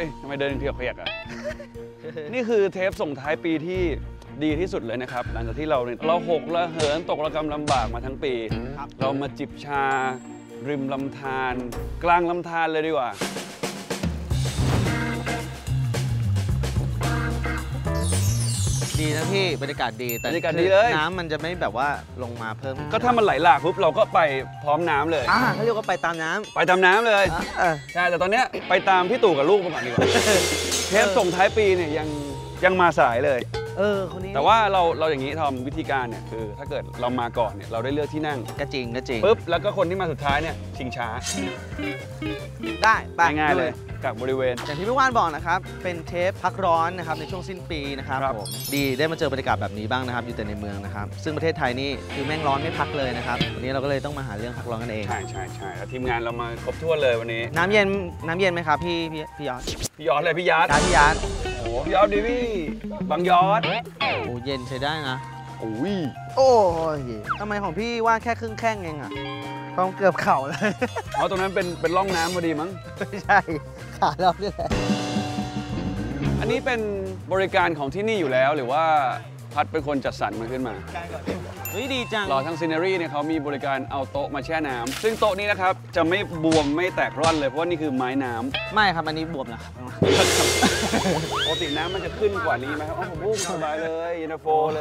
ยทำไมเดินเพียกๆอ่ะ นี่คือเทปส่งท้ายปีที่ดีที่สุดเลยนะครับหลังจากที่เราหกระเหินตกระกำลำบากมาทั้งปี เรามาจิบชาริมลำธารกลางลำธารเลยดีกว่าดีนะพี่บรรยากาศดีแต่น้ำมันจะไม่แบบว่าลงมาเพิ่มก็ถ้ามันไหลหลากปุ๊บเราก็ไปพร้อมน้ำเลยเขาเรียกว่าไปตามน้ำเลยใช่แต่ตอนเนี้ยไปตามพี่ตู่กับลูกมาก่อนดีกว่าเทปส่งท้ายปีเนี่ยยังมาสายเลยคนนี้แต่ว่าเราอย่างนี้ทำวิธีการเนี่ยคือถ้าเกิดเรามาก่อนเนี่ยเราได้เลือกที่นั่งก็จริงปุ๊บแล้วก็คนที่มาสุดท้ายเนี่ยชิงช้าได้ง่ายเลยกับบริเวณอย่างที่พี่ว่านบอกนะครับเป็นเทปพักร้อนนะครับในช่วงสิ้นปีนะครับผมดีได้มาเจอบรรยากาศแบบนี้บ้างนะครับอยู่แต่ในเมืองนะครับซึ่งประเทศไทยนี่คือแม่งร้อนไม่พักเลยนะครับวันนี้เราก็เลยต้องมาหาเรื่องพักร้อนกันเองใช่แล้วทีมงานเรามาครบถ้วนเลยวันนี้น้ำเย็นไหมครับพี่ยอดเลยพี่ยอดโอ้พี่ยอดดิพี่บางยอดโอ้เย็นใช้ได้นะโอ้ยทำไมของพี่ว่าแค่ครึ่งแข้งเองอะต้องเกือบเข่าเลยตรงนั้นเป็นร่องน้ำพอดีมั้งไม่ใช่ขาเราเนี่ยแหละอันนี้เป็นบริการของที่นี่อยู่แล้วหรือว่าพัดเป็นคนจัดสรรมันขึ้นมาดีจังรอทั้งซีเนอรี่เนี่ยเขามีบริการเอาโต๊ะมาแช่น้ำซึ่งโต๊ะนี้นะครับจะไม่บวมไม่แตกร่อนเลยเพราะว่านี่คือไม้น้ำไม่ครับอันนี้บวมนะครับปกติน้ำมันจะขึ้นกว่านี้ไหมครับผมสบายเลยเย็นตาโฟเลย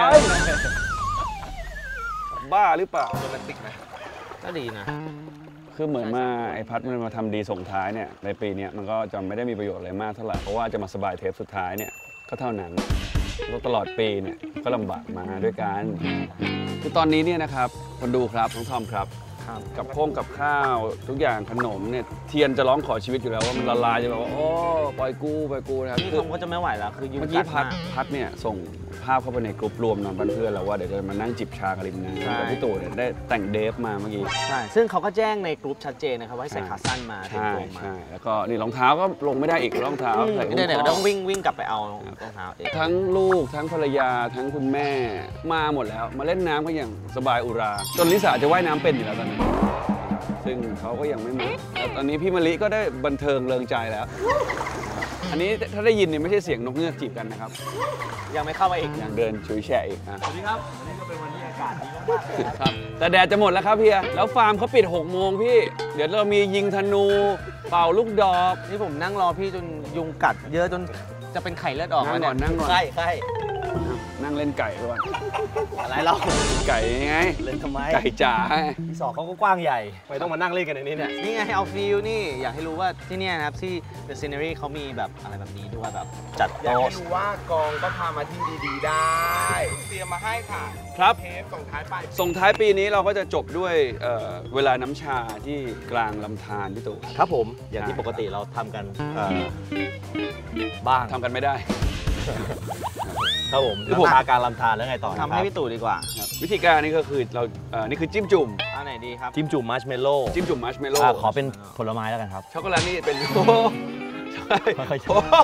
บ้าหรือเปล่าโรแมนติกไหมก็ดีนะคือเหมือนมาไอพัดมันมาทำดีส่งท้ายเนี่ยในปีนี้มันก็จะไม่ได้มีประโยชน์อะไรมากเท่าไหร่เพราะว่าจะมาสบายเทปสุดท้ายเนี่ยก็เท่านั้นตลอดปีเนี่ยก็ลำบากมาด้วยกันคือตอนนี้เนี่ยนะครับคนดูครับน้องทอมครับกับข้าวทุกอย่างขนมเนี่ยเทียนจะร้องขอชีวิตอยู่แล้วว่ามันละลายจะแบบว่าโอ้ปล่อยกูนะครับพี่ทอมก็จะไม่ไหวแล้วคือเมื่อกี้พัดเนี่ยส่งภาพเข้าไปในกลุ่มรวมนอนบ้านเพื่อนแล้วว่าเดี๋ยวจะมานั่งจิบชากันริมน้ำแต่พี่ตู่เนี่ยได้แต่งเดฟมาเมื่อกี้ใช่ซึ่งเขาก็แจ้งในกลุ่มชัดเจนนะครับว่าให้ใส่ขาสั้นมาใช่แล้วก็นี่รองเท้าก็ลงไม่ได้อีกรองเท้าใส่เดี๋ยวต้องวิ่งกลับไปเอารองเท้าเองทั้งลูกทั้งภรรยาทั้งคุณแม่มาหมดแล้วมาเล่นน้ำกันอย่างสบายอุราจนลิสาจะว่ายน้ำเป็นอยู่แล้วตอนนี้ซึ่งเขาก็ยังไม่มาแล้วตอนนี้พี่มะลิก็ได้บันเทิงเริงใจแล้วอันนี้ถ้าได้ยินเนี่ยไม่ใช่เสียงนกเงือกจีบกันนะครับยังไม่เข้ามาอีกยังเดินฉุยแฉะอีกสวัสดีครับวันนี้ก็เป็นวันที่อากาศดีมากเลยครับแต่แดดจะหมดแล้วครับเฮียแล้วฟาร์มเขาปิด6 โมงพี่เดี๋ยวเรามียิงธนูเป่าลูกดอกนี่ผมนั่งรอพี่จนยุงกัดเยอะจนจะเป็นไข่เลือดออกนั่งก่อนไข่นั่งเล่นไก่ก่อนอะไรเราไก่ไงเล่นทำไมไก่จ๋าที่2เขาก็กว้างใหญ่ไม่ต้องมานั่งเล่นกันในนี้เนี่ยนี่ไงเอาฟิลนี่อยากให้รู้ว่าที่นี่นะครับที่ The Scenery เขามีแบบอะไรแบบนี้ด้วยแบบจัดอยากให้รู้ว่ากองก็พามาที่ดีๆได้เตรียมมาให้ค่ะครับเทปส่งท้ายปีนี้เราก็จะจบด้วยเวลาน้ำชาที่กลางลำธารพี่ตู่ครับผมอย่างที่ปกติเราทำกันบ้างทำกันไม่ได้ครับผมคือผมการลำธารแล้วไงต่อทำให้พี่ตู่ดีกว่าวิธีการนี้ก็คือเรานี่คือจิ้มจุ่มอันไหนดีครับจิ้มจุ่มมัชเมลโล่ขอเป็นผลไม้แล้วกันครับช็อกโกแลตนี่เป็นค่อย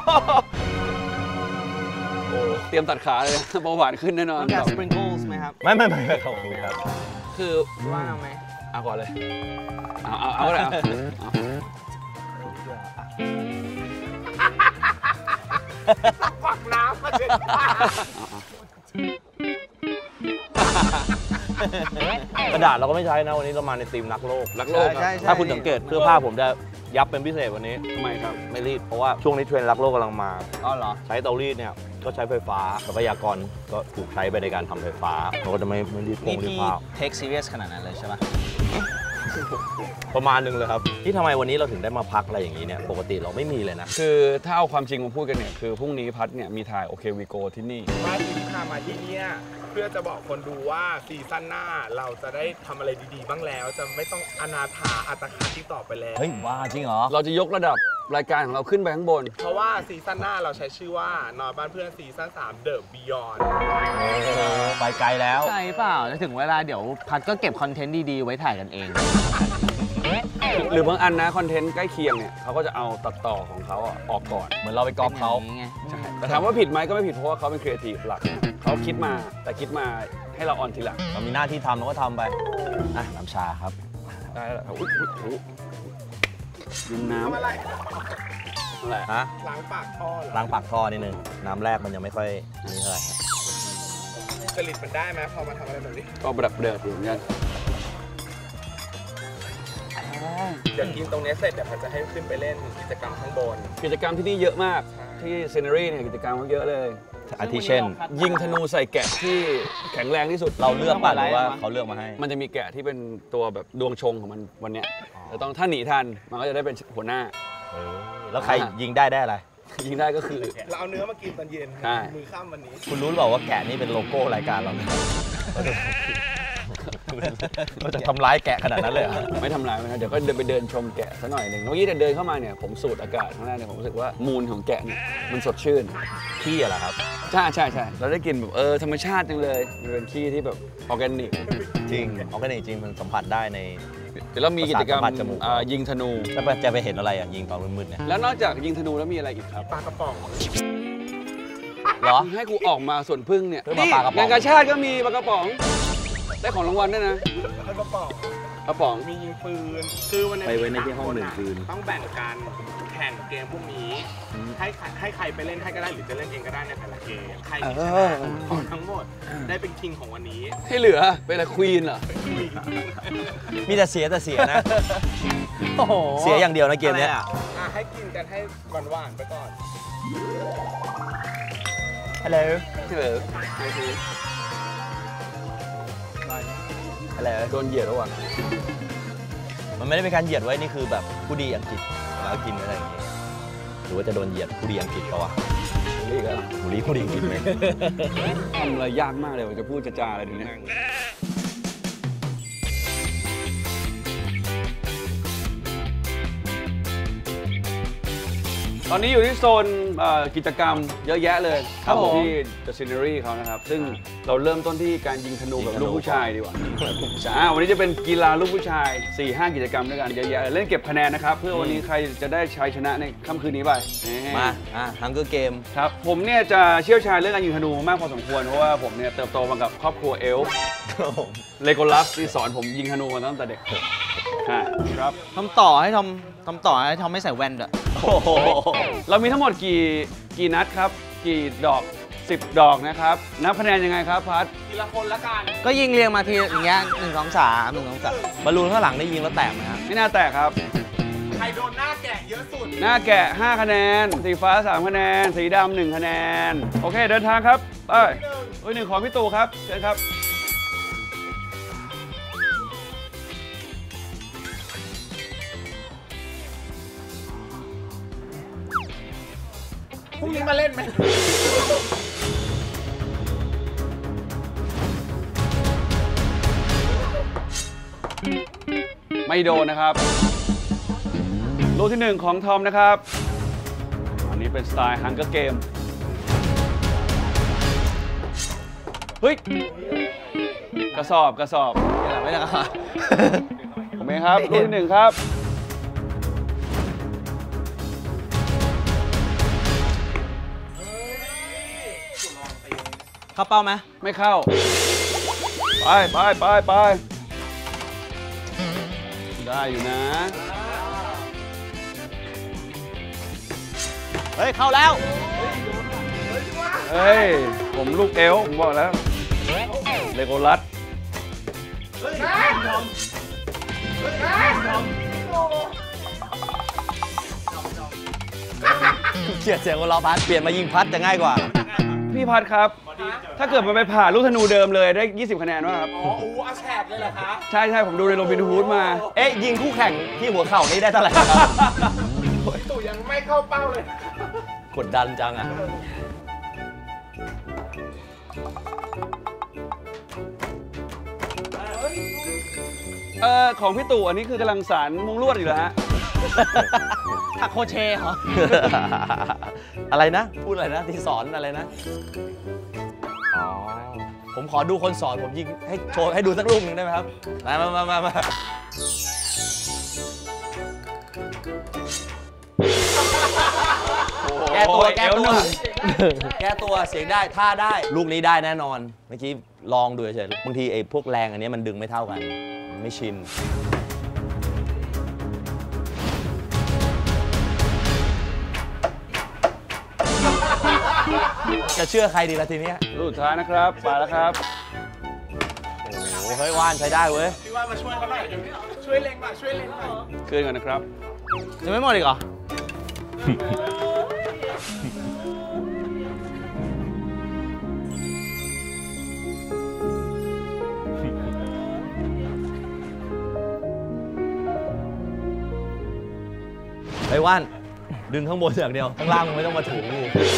เตรียมตัดขาเลยเบาหวานขึ้นแน่นอนแบบสปริงเกิลส์ไหมครับไม่ขอบคุณครับคือว่าไหมเอาก่อนเลยเอาเลยฝักน้ำมาเสร็จกระดาษเราก็ไม่ใช้นะวันนี้เรามาในธีมรักโลกถ้าคุณสังเกตเสื้อผ้าผมจะยับเป็นพิเศษวันนี้ทำไมครับไม่รีดเพราะว่าช่วงนี้เทรนด์รักโลกกำลังมาเหรอใช้เตารีดเนี่ยก็ใช้ไฟฟ้าทรัพยากรก็ถูกใช้ไปในการทำไฟฟ้าเราก็จะไม่รีดนี่พี่เทคซีเรียสขนาดนั้นเลยใช่ไหมประมาณนึงเลยครับที่ทำไมวันนี้เราถึงได้มาพักอะไรอย่างนี้เนี่ยปกติเราไม่มีเลยนะคือถ้าเอาความจริงมาพูดกันเนี่ยคือพรุ่งนี้พัดเนี่ยมีถ่ายโอเควีโกที่นี่ว่าที่พามาที่นี่เพื่อจะบอกคนดูว่าซีซั่นหน้าเราจะได้ทำอะไรดีๆบ้างแล้วจะไม่ต้องอนาถาอัตคัดที่ต่อไปแล้วเฮ้ยว่าจริงเหรอเราจะยกระดับรายการของเราขึ้นไปข้างบนเพราะว่าซีซั่นหน้าเราใช้ชื่อว่านอนบ้านเพื่อนซีซั่น3 The Beyond ไปไกลแล้วใช่เปล่าจะถึงเวลาเดี๋ยวพัดก็เก็บคอนเทนต์ดีๆไว้ถ่ายกันเองหรือบางอันนะคอนเทนต์ใกล้เคียงเนี่ยเขาก็จะเอาตัดต่อของเขาออกก่อนเหมือนเราไปก๊อปเขาแต่ถามว่าผิดไหมก็ไม่ผิดเพราะว่าเขาเป็นครีเอทีฟหลักเขาคิดมาให้เราออนทีหลังเรามีหน้าที่ทำเราก็ทำไปน้ำชาครับได้แล้วดื่มน้ำอะไรฮะล้างปากท่อเหรอล้างปากท่อนิดนึงน้ำแรกมันยังไม่ค่อยนี่เท่าไหร่ครับจริตมันได้ไหมพอมาทำอะไรแบบนี้ก็แบบเดือดอยู่เหมือนกันเดี๋ยวกินตรงนี้เสร็จเดี๋ยวเขาจะให้ขึ้นไปเล่นกิจกรรมข้างบนกิจกรรมที่นี่เยอะมากที่ซีนารีเนี่ยกิจกรรมเขาเยอะเลยอาทิเช่นยิงธนูใส่แกะที่แข็งแรงที่สุดเราเลือกป่ะหรือว่าเขาเลือกมาให้มันจะมีแกะที่เป็นตัวแบบดวงชงของมันวันเนี้ยแต่ต้องถ้าหนีทันมันก็จะได้เป็นหัวหน้าแล้วใครยิงได้อะไรยิงได้ก็คือเราเอาเนื้อมากินตอนเย็นใช่มือค่ำวันนี้คุณรู้หรือเปล่าว่าแกะนี่เป็นโลโก้รายการเราเนี่ยเราจะทำร้ายแกะขนาดนั้นเลยเหรอไม่ทำลายมันนะเดี๋ยวก็เดินไปเดินชมแกะซะหน่อยหนึ่งเมื่อกี้เดินเข้ามาเนี่ยผมสูดอากาศข้างหน้าเนี่ยผมรู้สึกว่ามูลของแกะเนี่ยมันสดชื่นขี้อะไรครับใช่เราได้กลิ่นแบบธรรมชาติจังเลยมันเป็นขี้ที่แบบออร์แกนิกจริงออร์แกนิกจริงมันสัมผัสได้ในเดี๋ยวเรามีกิจกรรมประสาทสัมผัสจมูกยิงธนูแล้วจะไปเห็นอะไรอ่ะยิงตอนมืดๆเนี่ยแล้วนอกจากยิงธนูแล้วมีอะไรอีกครับปลากระป๋องเหรอให้กูออกมาส่วนพึ่งเนี่ยเพื่อมาปลากระป๋องงานกาชาติก็มีปลากระป๋องได้ของรางวัลด้วยนะปลากระป๋องกระป๋องมียิงปืน คือวันนี้ไปไว้ในที่ห้องหนึ่งคืนต้องแบ่งกันแข่งเกมพวกนี้ ให้ใครไปเล่นให้ก็ได้หรือจะเล่นเองก็ได้ในแต่ละเกม ใครที่ชนะทั้งหมดได้เป็นคิงของวันนี้ที่เหลือเป็นอะไรควีนเหรอมีแต่เสียนะ เสียอย่างเดียวนะเกมเนี้ยให้กินกันให้หวานๆไปก่อนฮัลโหลที่เหลือฮัลโหลโดนเหยียดแล้วว่ะมันไม่ได้เป็นการเหยียดไว้นี่คือแบบผู้ดีอังกฤษแล้วกินอะไรอย่างเงี้ยหรือว่าจะโดนเหยียดผู้ดีอังกฤษเขาวะนี่ก็บุรีผู้ดีอังกฤษไหมทำอะไรยากมากเลยว่าจะพูดจะจาอะไรดีเนี่ยตอนนี้อยู่ที่โซนกิจกรรมเยอะแยะเลยครับผมที่ The Scenery เขานะครับ ซึ่งเราเริ่มต้นที่การยิงธนูแบบลูกผู้ชายดีกว่าวันนี้จะเป็นกีฬาลูกผู้ชาย 4-5 กิจกรรมด้วยกันเยอะแยะเลยเล่นเก็บคะแนนนะครับ เพื่อวันนี้ใครจะได้ชัยชนะในค่ำคืนนี้ไปนี่มาฮังเกอร์เกมครับผมเนี่ยจะเชี่ยวชาญเรื่องการยิงธนูมากพอสมควรเพราะว่าผมเนี่ยเติบโตมากับครอบครัวเอลฟ์เลโกลัสที่สอนผมยิงธนูมาตั้งแต่เด็กครับทำต่อให้ทำไม่ใส่แว่นด้วยเรามีทั้งหมดกี่นัดครับ กี่ดอก 10 ดอกนะครับ นับคะแนนยังไงครับพัดทีละคนละกันก็ยิงเรียงมาทีอย่างเงี้ย1 2 3 1 2 3 บอลลูนข้างหลังได้ยิงแล้วแตกไหมฮะไม่น่าแตกครับใครโดนหน้าแกะเยอะสุดหน้าแกะ 5 คะแนน สีฟ้า 3 คะแนน สีดำ1 คะแนน โอเค เดินทางครับไปหนึ่งของพี่ตู่ครับเชิญครับพรุ่งนี้มาเล่นไหมไม่โดนนะครับลูกที่ 1 ของทอมนะครับ อันนี้เป็นสไตล์ฮังเกอร์เกม เฮ้ย กระสอบไม่ได้ครับผมเองครับลูกที่ 1 ครับเข้าเป้าไหมไม่เข้า ไปได้อยู่นะเฮ้ย เข้าแล้วเฮ้ย ผมลูกเอลผมบอกแล้ว เลโกลัสเกลียดเสียงของเราพัดเปลี่ยนมายิงพัดจะง่ายกว่าพี่พัดครับ ถ้าเกิดมันไปผ่านลูกธนูเดิมเลยได้ 20 คะแนนว่าครับอ๋อเอาแฉกเลยเหรอคะใช่ผมดูในโรบินฮูดมาเอ๊ะยิงคู่แข่งที่หัวเข่านี่ได้เท่าไหร่ครับตู่ยังไม่เข้าเป้าเลยกดดันจังอ่ะของพี่ตู่อันนี้คือกำลังสารมุงลวดอยู่แล้วฮะถักโคเชเหรออะไรนะ พูดอะไรนะที่สอนอะไรนะ อ๋อ ผมขอดูคนสอนผมยิงให้โชว์ให้ดูสักลูกหนึ่งได้ไหมครับ มา แก้ตัวเสียงได้ท่าได้ ลูกนี้ได้แน่นอน เมื่อกี้ลองดูเฉยบางทีไอ้พวกแรงอันนี้มันดึงไม่เท่ากัน ไม่ชินโจะเชื่อใครดีล่ะทีเนี้ยลูกสุดท้ายนะครับไปแล้วครับโอ้โหเฮ้ยว่านใช้ได้เว้ยพี่ว่ามาช่วยเขาหน่อยช่วยเล็งหน่อยช่วยเล็งหน่อยคืนก่อนนะครับจะไม่หมดอีกเหรอเฮ้ยว่านดึงข้างบนอย่างเดียวข้างล่างมึงไม่ต้องมาถูกู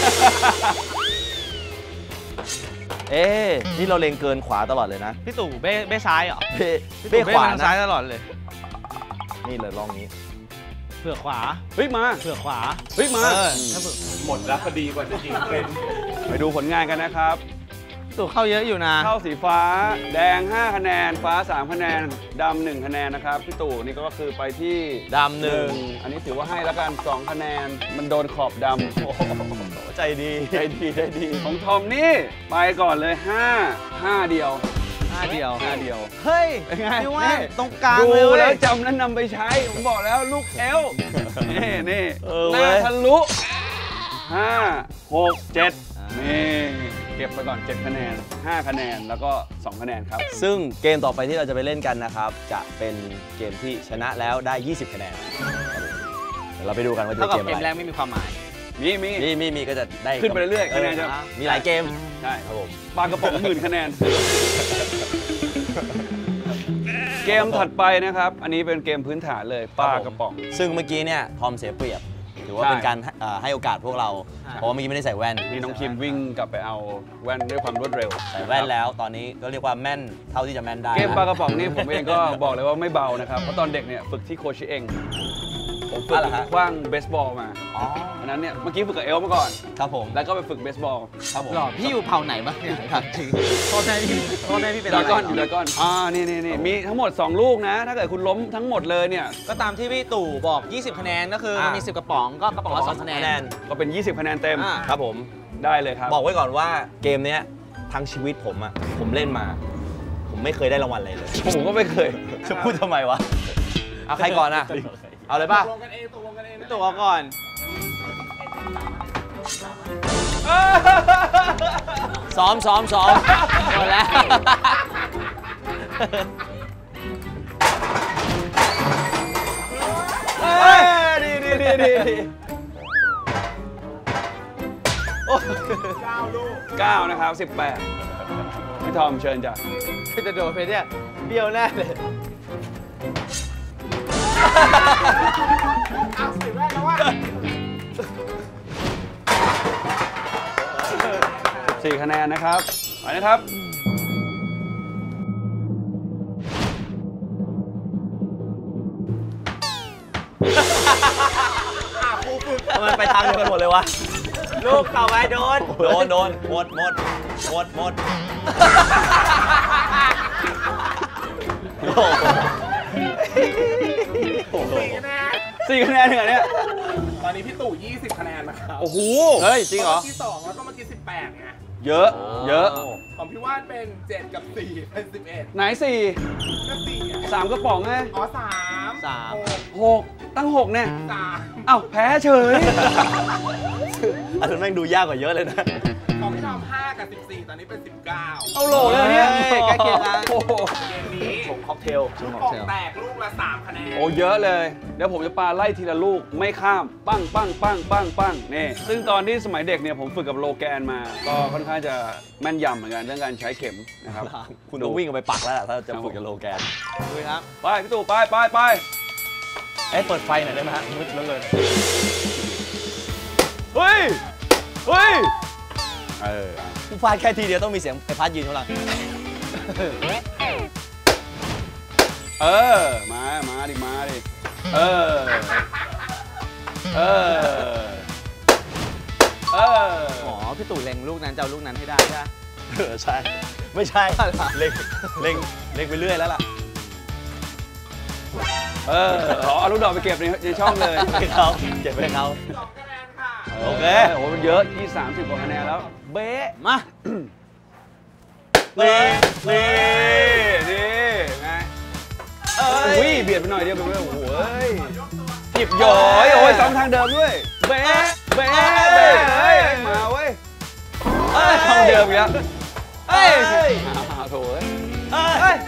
เอ๊ะนี่เราเล็งเกินขวาตลอดเลยนะพี่ตู่เบ้ซ้ายเหรอเบ้ขวาทางนะซ้ายตลอดเลยนี่เลยลองนี้เผื่อขวาเฮ้ยมาเผื่อขวาเฮ้ยมาถ้าเผื่อหมดแล้วพอดีกว่าจะยิงเป็นไปดูผลงานกันนะครับพี่ตู่เข้าเยอะอยู่นะเข้าสีฟ้าแดง 5 คะแนน ฟ้า 3 คะแนนดำ1คะแนนนะครับพี่ตู่นี่ก็คือไปที่ดำหนึ่งอันนี้ถือว่าให้แล้วกัน 2 คะแนน มันโดนขอบดำโอ้โหใจดีใจดีใจดีของทอมนี่ไปก่อนเลย 5 เดียว 5 เดียว 5 เดียวเฮ้ยเป็นไงพี่ว่านี่ตรงกลางดูเลยเว้แล้วยจำนั้นนำไปใช้ ผมบอกแล้วลูกเอลนี่เออหเว้น้าย ทะลุ 5 6 7 นี่เก็บไปก่อน 7 คะแนน 5 คะแนนแล้วก็ 2 คะแนนครับซึ่งเกมต่อไปที่เราจะไปเล่นกันนะครับ จะเป็นเกมที่ชนะแล้วได้ 20 คะแนนเดี๋ยวเราไปดูกันว่าจะเท่าเป็นกับเกมเกอะมไรแรกไม่มีความหมายมีก็จะได้ขึ้นไปเรื่อยๆคะแนนจะมีหลายเกมใช่ครับผมปลากระป๋องหมื่นคะแนน เกมถัดไปนะครับ อันนี้เป็นเกมพื้นฐานเลยปลากระป๋องซึ่งเมื่อกี้เนี่ยทอมเสียเปรียบถือว่าใช่เป็นการให้โอกาสพวกเราใช่เพราะว่าเมื่อกี้ไม่ได้ใส่แว่นนี่น้องคิมวิ่งกลับไปเอาแว่นด้วยความรวดเร็วใส่แว่นแล้วตอนนี้ก็เรียกว่าแม่นเท่าที่จะแม่นได้เกมปลากระป๋องนี่ผมเองก็บอกเลยว่าไม่เบานะครับ เพราะตอนเด็กเนี่ยฝึกที่โคชิเองผมฝึกคว้างเบสบอลมาอ๋ออันนั้นเนี่ยเมื่อกี้ฝึกกับเอลมาก่อนครับผมแล้วก็ไปฝึกเบสบอลครับผมหรอพี่อยู่เผ่าไหนบ้างเนี่ยถามจริงพ่อแม่พี่เป็นดอะราไรก้อนเหรอยู่ดราก้อนนี่มีทั้งหมด 2 ลูกนะ ถ้าเกิดคุณล้มทั้งหมดเลยเนี่ยก็ตามที่พี่ตู่บอก 20 คะแนนก็คือมันมี 10 กระป๋องก็กระป๋องละ2 คะแนนก็เป็น 20 คะแนนเต็มอ่าครับผมได้เลยครับบอกไว้ก่อนว่าเกมเนี้ยทั้งชีวิตผมเล่นมา ผมไม่เคยได้รางวัลอะไรเลยผมก็ไม่เคยจะพูดทำไมวะเอาใครก่อนอะเอาเลยป่ะตกลงกันเองตกลงกันเองพี่ตู่เอาก่อนซ้อมหมดแล้วดี 9 ลูก 9นะครับ18พี่ทอมเชิญจ้ะจะโดนไปเนี่ยเบี้ยวแน่เลยเอาสิแรกแล้วว่า 4 คะแนนนะครับไปนะครับทำไมไปทางเดียวกันหมดเลยวะลูกต่อไปโดนโดนหมดโอ้โห 4 คะแนน 4 คะแนนเหรอเนี่ยตอนนี้พี่ตู่ 20 คะแนนนะครับโอ้โหเฮ้ย จริงเหรอมื่กี้2แล้วก็เมื่อกี้18ไงเยอะของพี่ว่านเป็น 7 กับ 4 เป็น 11 ไหนก็4อ่ะ 4 3 กระป๋องไงอ๋อ3 3 6ตั้ง 6 เนี่ย 3 เอ้าแพ้เฉยอันนั้นแม่งดูยากกว่าเยอะเลยนะของพี่ทอม5 กับ 14 ตอนนี้เป็น 19 เอาโหลเลยเนี่ยเฮ้ยใกล้เคียงกันโอ้โหเกมนี้ผมค็อกเทลลูกโป่งแตกลูกละ 3 คะแนนโอ้เยอะเลย เดี๋ยวผมจะปาไล่ทีละลูกไม่ข้ามปั้งนี่ซึ่งตอนที่สมัยเด็กเนี่ยผมฝึกกับโลแกนมา ก็ค่อนข้างจะแม่นยำเหมือนกันเรื่องการใช้เข็มนะครับคุณต้องวิ่งกันไปปักแล้วล่ะถ้าจะฝึกกับโลแกนดูครับไปพี่ตู่ไปเอ้ยเปิดไฟหน่อยได้ไหมฮะมืดแล้วเลยเฮ้ยกูฟาดแค่ทีเดียวต้องมีเสียงไอ้พัดยืนข้างหลังมาดิเอออ๋อ พี่ตู่เล็งลูกนั้นจะเอาลูกนั้นให้ได้ใช่ไหมใช่ ไม่ใช่ เล็งไปเรื่อยแล้วล่ะเอาลูกดอกไปเก็บในช่องเลยให้เขาเก็บไว้ให้เขา 2 คะแนนค่ะโอเคโอ้โหมันเยอะ30 กว่าคะแนนแล้ว เบ๊ะมานี่ไงอุ้ยเบียดไปหน่อยเดียวไปเลยโอ้โหหยิบหยอยโอ้ยซ้ำทางเดิมด้วย เบ๊ะเฮ้ยมาเว้ยห้องเดิมแล้วเฮ้ยโถ่เอ้ยเฮ้ย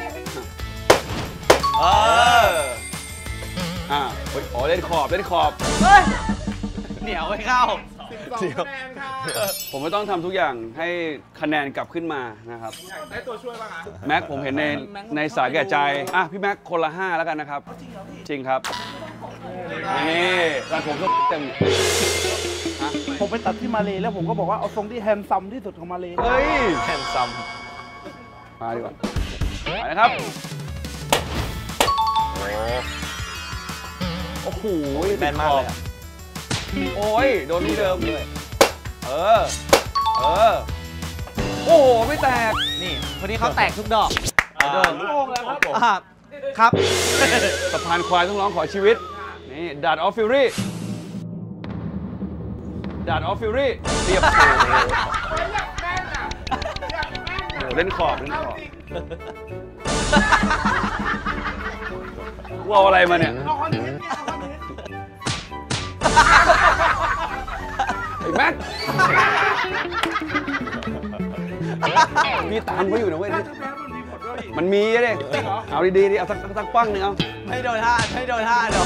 อ๋อเล่นขอบเล่นขอบเฮ้ยเหนียวไม่เข้า 12 คะแนนค่ะผมไม่ต้องทำทุกอย่างให้คะแนนกลับขึ้นมานะครับได้ตัวช่วยป่ะคะแม็กผมเห็นในสายแก่ใจอ่ะพี่แม็กคนละ 5 แล้วกันนะครับ จริงครับนี่ร้านผมก็เต็มผมไปตัดที่มาเลแล้วผมก็บอกว่าเอาทรงที่แฮนซัมที่สุดของมาเลเฮ้ยแฮนซัมมาดีกว่าไปนะครับโอ้โหแมนมากเลยอะโอ้ยโดนลูกเดิมเลยเออโอ้โหไม่แตกนี่คนนี้เขาแตกทุกดอกลูกแล้วครับผมอ่ะครับสะพานควายต้องร้องขอชีวิต นี่ดาดออฟฟิวรี่ดาดออฟฟิวรี่เรียบโอ้โหเล่นขอบว่าอะไรมาเนี่ยไอ้แม็กพี่ตามเขาอยู่นะเว้ยมันมีอะดิเอาดีๆดิเอาสักปั้งหนึ่งเอาไม่โดนท่าไม่โดนท่าเดี๋ยว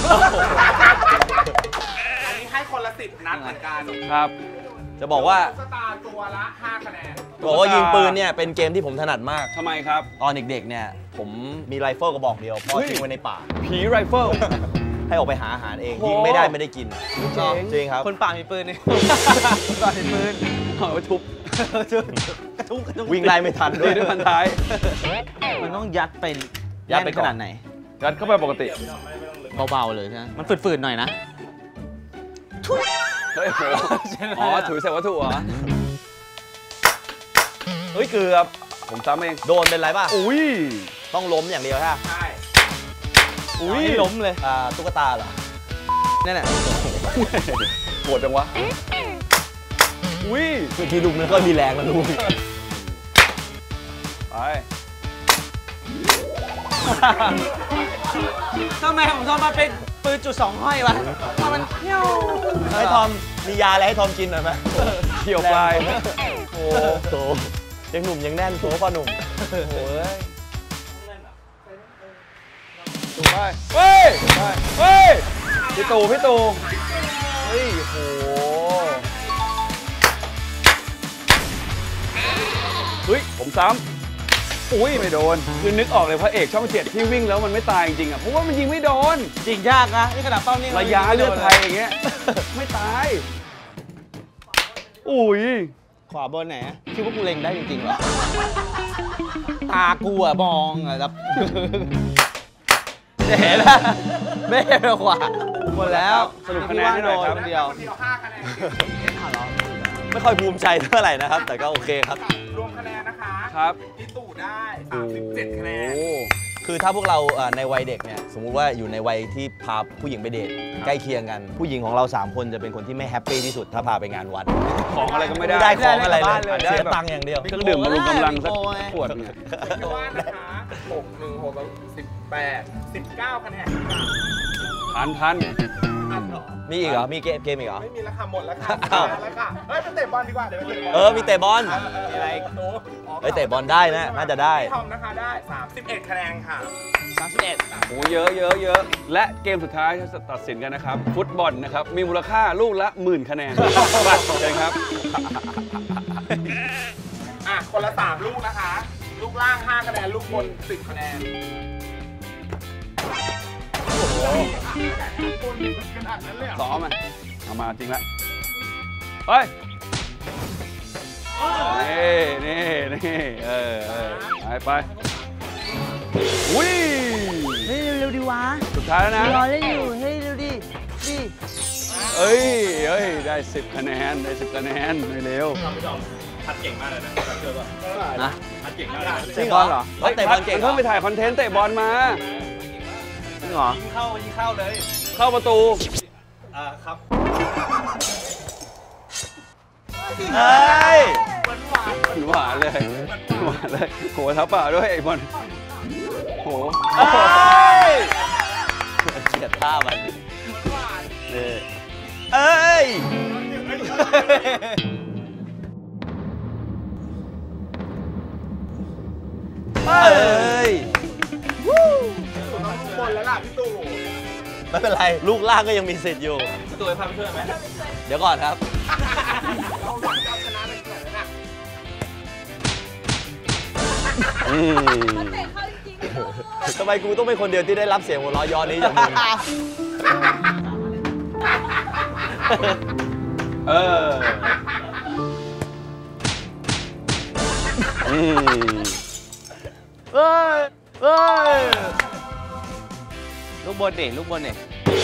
อันนี้ให้คนละ10 นัดเหมือนกันครับจะบอกว่าสตาร์ตัวละ 5 คะแนนบอกว่ายิงปืนเนี่ยเป็นเกมที่ผมถนัดมากทำไมครับตอนเด็กๆเนี่ยผมมีไรเฟิลกระบอกเดียวพ่อเฮ้ยทิ้งไว้ในป่าผีไรเฟิลให้ออกไปหาอาหารเองโอ้ยิงไม่ได้ไม่ได้กินเจ๋งจริงครับคนป่ามีปืนนี่ คนป่ามีปืนเอาไปทุบวิ่งไล่ไม่ทันด้ดีวยด้วยพันท้ายมันต้องยัดเป็นยัดไปก่อนขนาดไหนยัดเข้าไปปกติเบาๆเลยใช่ไหมมันฝืดๆหน่อยนะเฮ้ยโหอ๋อถือใส่วัตถุเหรอเฮ้ยเกือบผมซ้ำเองโดนเป็นไรป่ะอุ้ยต้องล้มอย่างเดียวใช่ปะใช่อุ้ยให้ล้มเลยตุ๊กตาเหรอนั่นแหละปวดจังวะ อุ้ยเมื่อกี้ลุงนึกว่ามีแรงแล้วลุงไปทำไมผมชอบมาเป็นปืนจุด2ห้อยวะเพราะมันเที่ยวให้ทอมมียาอะไรให้ทอมกินหน่อยไหมเกี่ยวปลายโอ้โหยังหนุ่มยังแน่นตัวพ่อหนุ่มโอ้ยไปเฮ้ยเฮ้ยพี่ตู่เฮ้ยโหเฮ้ยผมซ้ำอุ้ยไม่โดนคือนึกออกเลยพระเอกช่อง7ที่วิ่งแล้วมันไม่ตายจริงๆอ่ะเพราะว่ามันยิงไม่โดนจริงยากนะนี่ขนาดเป้านี่ระยะเลือดไทยอย่างเงี้ยไม่ตายอุ้ยขวาบนไหนอะคิดว่ากูเล็งได้จริงๆเหรอตากูอะมองอะครับเห็นแล้วไม่เห็นขวาหมดแล้วสรุปคะแนนให้หน่อยครับคนเดียวคนเดียว 5 คะแนนไม่ค่อยภูมิใจเท่าไหร่นะครับ แต่ก็โอเคครับรวมคะแนนนะคะครับพี่ตู่ได้ 37 คะแนนโอ้คือถ้าพวกเราในวัยเด็กเนี่ยสมมุติว่าอยู่ในวัยที่พาผู้หญิงไปเดทใกล้เคียงกัน ผู้หญิงของเรา 3 คนจะเป็นคนที่ไม่แฮปปี้ที่สุดถ้าพาไปงานวัดของอะไรก็ไม่ไม่ได้ได้ของอะไรไม่เลยได้เสียตังค์อย่างเดียวเครื่องดื่มบำรุงกำลังสักขวดเนี่ยพี่ว่านนะคะ6 1 6 18 19 คะแนนพันมีอีกเหรอ มีเกมอีกเหรอไม่มีแล้วค่ะหมดแล้วค่ะอ้าวแล้วค่ะเฮ้ยไปเตะบอลดีกว่าเดี๋ยวไปเตะบอลมีเตะบอลอะไรหนูเฮ้ยเตะบอลได้นะน่าจะได้พี่ทอมนะคะได้ 31 คะแนนค่ะ 31 โอ้เยอะและเกมสุดท้ายที่จะตัดสินกันนะครับ ฟุตบอลนะครับ มีมูลค่าลูกละ10,000 คะแนนบัตรเลยครับอ่ะ คนละ 3 ลูกนะคะ ลูกล่าง 5 คะแนน ลูกบน 10 คะแนน โอ้โหบนขนาดนั้นเลยเหรอซ้อมไหมเอามาจริงละเฮ้ยนี่ไปอุ้ยเฮ้ยเร็วๆดีวะสุดท้ายแล้วนะรอเล่นอยู่เฮ้ยเร็วดิดิเอ้ยได้10 คะแนนได้10 คะแนนไม่เร็วนะจริงเหรอเตะบอลเก่งมันเพิ่งไปถ่ายคอนเทนต์เตะบอลมาจริงเหรอเข้าประตูเฮ้ยหวานเลยโหเท้าเปล่าด้วยไอ้บอลโหเฮ้ยเฉียดท่ามันเอ้ยยต้องบนแล้วล่ะพี่ตู่ไม่เป็นไร ลูกล่างก็ยังมีสิทธิ์อยู่ตัวไอ้พัดไปช่วยไหมเดี๋ยวก่อนครับเราหวังจะเอาชนะเลยขนาดนั้นอ่ะมันเตะเข้าจริงๆลูกทำไมกูต้องเป็นคนเดียวที่ได้รับเสียงหัวเราะย้อนนี้จากมึงเอออืมเฮ้ย เฮ้ยลูกบนดิลูกบนดิสรุ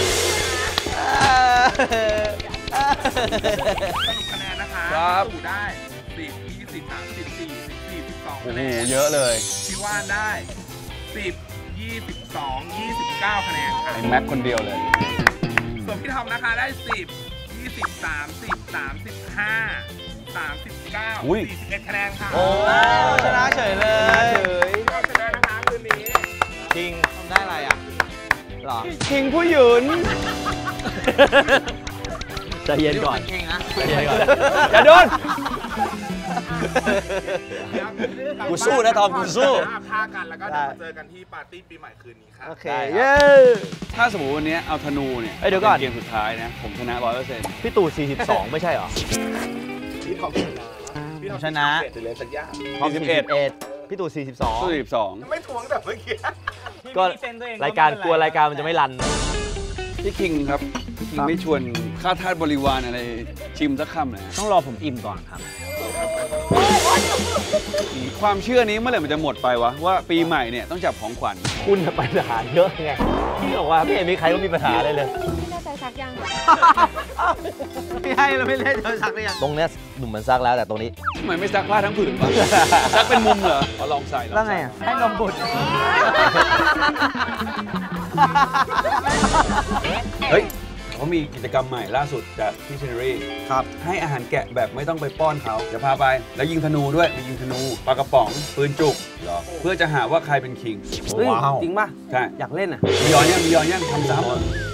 ปคะแนนนะคะครับพี่ตู่ได้10 20 30 40 42 โอ้คะโหแนนเยอะเลยพี่ว่านได้10 22 29 คะแนนค่ะไอ้แม็กคนเดียวเลยส่วนพี่ทอมนะคะได้10 20 30 35 39 อุ้ย 41 คะแนนค่ะโอ้ชนะเฉยเลยก็ชนะนะคะคืนนี้คิงทำได้อะไรอ่ะหรอคิงผู้หยุนใจเย็นก่อนเก่งนะใจเย็นก่อนอย่าโดนกูสู้นะทอมกูสู้พากันแล้วก็เดี๋ยวมาเจอกันที่ปาร์ตี้ปีใหม่คืนนี้ค่ะโอเคได้ครับเย้ถ้าสมมติวันนี้เอาธนูเนี่ยเอ้ยเดี๋ยวก่อนป็เกมสุดท้ายนะ ผมชนะ 100% พี่ตู่ 42 ไม่ใช่เหรอพี่ทอมชนะพี่ทอมชนะเสร็จหรืออะไรสักอย่างทอม41พี่ตู่สู้ 42 12 ไม่ทวงแต่เมื่อกี้ก็รายการกลัวรายการมันจะไม่รันพี่คิงครับพี่คิงไม่ชวนข้าทาสบริวารอะไรชิมสักคำเลยนะต้องรอผมอิ่มก่อนครับความเชื่อนี้เมื่อไหร่มันจะหมดไปวะ ว่าปีใหม่เนี่ยต้องจับของขวัญคุณน่ะปัญหาเยอะไงพี่บอกว่าพี่เห็นมีใครก็มีปัญหาอะไรเลยไม่แน่ใจซักยังไม่ให้เราไม่เล่นเธอสักได้ยังตรงเนี้ยหนุ่มมันซักแล้วแต่ตรงนี้ทำไมไม่ซักผ้าทั้งผืนวะ ซักเป็นมุมเหรอเอาลองใส่แล้วไงอ่ะ ให้นมบุตรเฮ้ยเขามีกิจกรรมใหม่ล่าสุดจากพี่เชนรี่ครับให้อาหารแกะแบบไม่ต้องไปป้อนเขาจะพาไป แล้วยิงธนูด้วยมียิงธนูปลากระป๋องปืนจุกเพื่อจะหาว่าใครเป็นคิงเฮ้ยจริงป่ะใช่อยากเล่นอ่ะมีย้อนยังทำซ้ำ